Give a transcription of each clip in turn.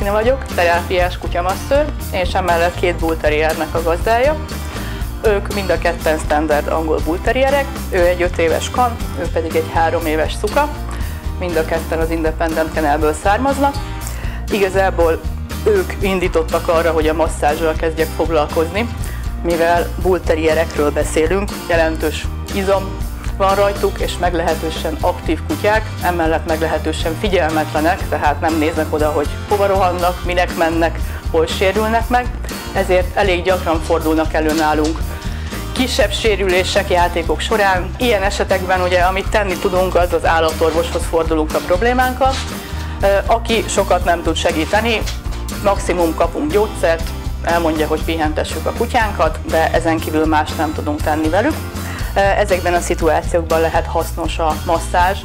Krisztina vagyok, terápiás kutyamasször, és emellett 2 bull terriernek a gazdája. Ők mind a ketten standard angol bull terrierek, ő egy 5 éves kan, ő pedig egy 3 éves szuka. Mind a ketten az Independent Kennelből származnak. Igazából ők indítottak arra, hogy a masszázsal kezdjek foglalkozni, mivel bull terrierekről beszélünk, jelentős izom van rajtuk, és meglehetősen aktív kutyák, emellett meglehetősen figyelmetlenek, tehát nem néznek oda, hogy hova rohannak, minek mennek, hol sérülnek meg, ezért elég gyakran fordulnak elő nálunk kisebb sérülések játékok során. Ilyen esetekben ugye, amit tenni tudunk, az az állatorvoshoz fordulunk a problémánkkal. Aki sokat nem tud segíteni, maximum kapunk gyógyszert, elmondja, hogy pihentessük a kutyánkat, de ezen kívül más nem tudunk tenni velük. Ezekben a szituációkban lehet hasznos a masszázs.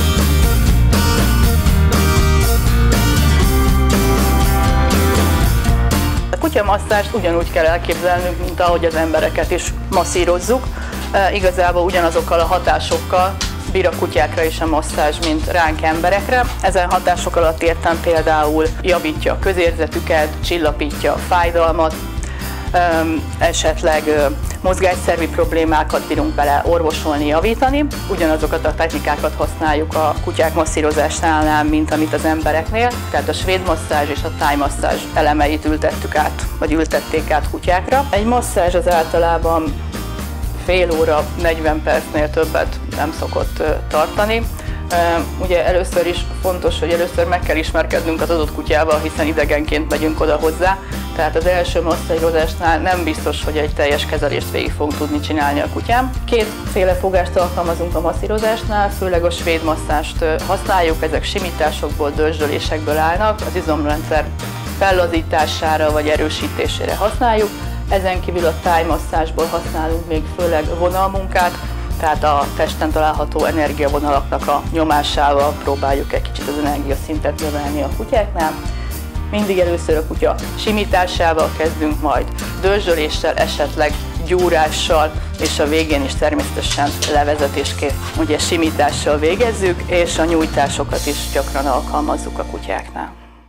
A kutyamasszást ugyanúgy kell elképzelnünk, mint ahogy az embereket is masszírozzuk. Igazából ugyanazokkal a hatásokkal bír a kutyákra is a masszázs, mint ránk emberekre. Ezen hatások alatt értem például javítja a közérzetüket, csillapítja a fájdalmat, esetleg mozgásszervi problémákat bírunk vele orvosolni, javítani. Ugyanazokat a technikákat használjuk a kutyák masszírozásánál, mint amit az embereknél, tehát a svéd masszázs és a tájmasszázs elemeit ültettük át, vagy ültették át kutyákra. Egy masszázs az általában fél óra, 40 percnél többet nem szokott tartani. Ugye először is fontos, hogy először meg kell ismerkednünk az adott kutyával, hiszen idegenként megyünk oda hozzá. Tehát az első masszírozásnál nem biztos, hogy egy teljes kezelést végig fogunk tudni csinálni a kutyám. 2 féle fogást alkalmazunk a masszírozásnál, főleg a svéd masszást használjuk, ezek simításokból, dörzsölésekből állnak, az izomrendszer fellazítására vagy erősítésére használjuk. Ezen kívül a tájmasszázsból használunk még főleg vonalmunkát, tehát a testen található energiavonalaknak a nyomásával próbáljuk egy kicsit az energiaszintet növelni a kutyáknál. Mindig először a kutya simításával kezdünk, majd dörzsöléssel, esetleg gyúrással, és a végén is természetesen levezetésként ugye simítással végezzük, és a nyújtásokat is gyakran alkalmazzuk a kutyáknál.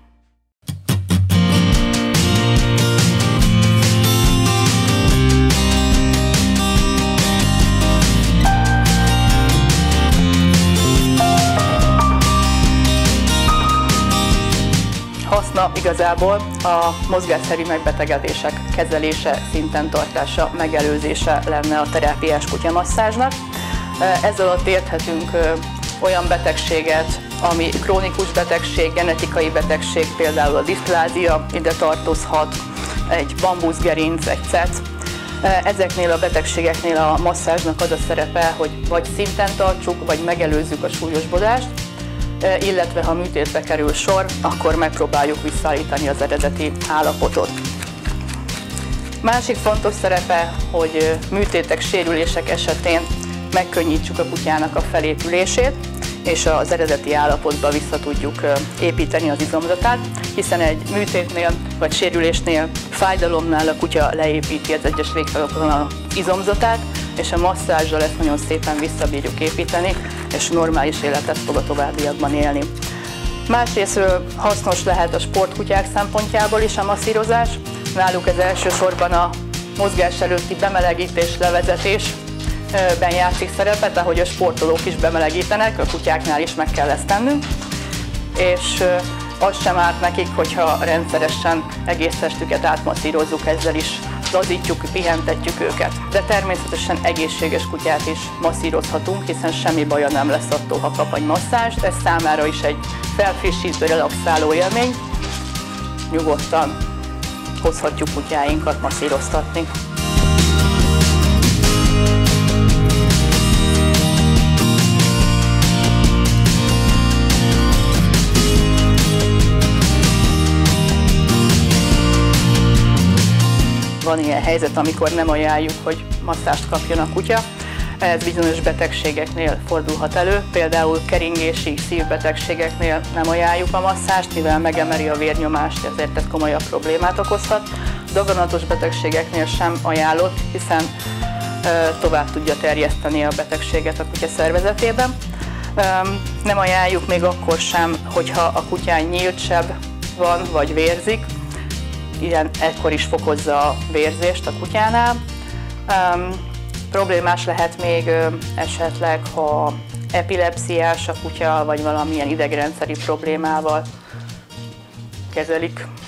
Haszna igazából a mozgásszerű megbetegedések kezelése, szinten tartása, megelőzése lenne a terápiás kutyamasszázsnak. Ez alatt érthetünk olyan betegséget, ami krónikus betegség, genetikai betegség, például a diszplázia, ide tartozhat, egy bambuszgerinc, egy cet. Ezeknél a betegségeknél a masszázsnak az a szerepe, hogy vagy szinten tartsuk, vagy megelőzzük a súlyosbodást, illetve ha műtétre kerül sor, akkor megpróbáljuk visszaállítani az eredeti állapotot. Másik fontos szerepe, hogy műtétek, sérülések esetén megkönnyítsük a kutyának a felépülését, és az eredeti állapotba vissza tudjuk építeni az izomzatát, hiszen egy műtétnél vagy sérülésnél, fájdalomnál a kutya leépíti az egyes végtagokon az izomzatát, és a masszázsal ezt nagyon szépen visszabírjuk építeni, és normális életet fog a továbbiakban élni. Másrésztről hasznos lehet a sportkutyák szempontjából is a masszírozás. Náluk ez elsősorban a mozgás előtti bemelegítés, levezetésben játszik szerepet, ahogy a sportolók is bemelegítenek, a kutyáknál is meg kell ezt tennünk. És az sem árt nekik, hogyha rendszeresen egész testüket átmasszírozzuk, ezzel is lazítjuk, pihentetjük őket. De természetesen egészséges kutyát is masszírozhatunk, hiszen semmi baja nem lesz attól, ha kap egy masszást. Ez számára is egy felfrissítő, relaxáló élmény. Nyugodtan hozhatjuk kutyáinkat masszíroztatni. Van ilyen helyzet, amikor nem ajánljuk, hogy masszást kapjon a kutya. Ez bizonyos betegségeknél fordulhat elő, például keringési, szívbetegségeknél nem ajánljuk a masszást, mivel megemeli a vérnyomást, ezért ez komolyabb problémát okozhat. Daganatos betegségeknél sem ajánlott, hiszen tovább tudja terjeszteni a betegséget a kutya szervezetében. Nem ajánljuk még akkor sem, hogyha a kutyán nyílt seb van, vagy vérzik. Ilyen ekkor is fokozza a vérzést a kutyánál. Problémás lehet még esetleg, ha epilepsziás a kutya, vagy valamilyen idegrendszeri problémával kezelik.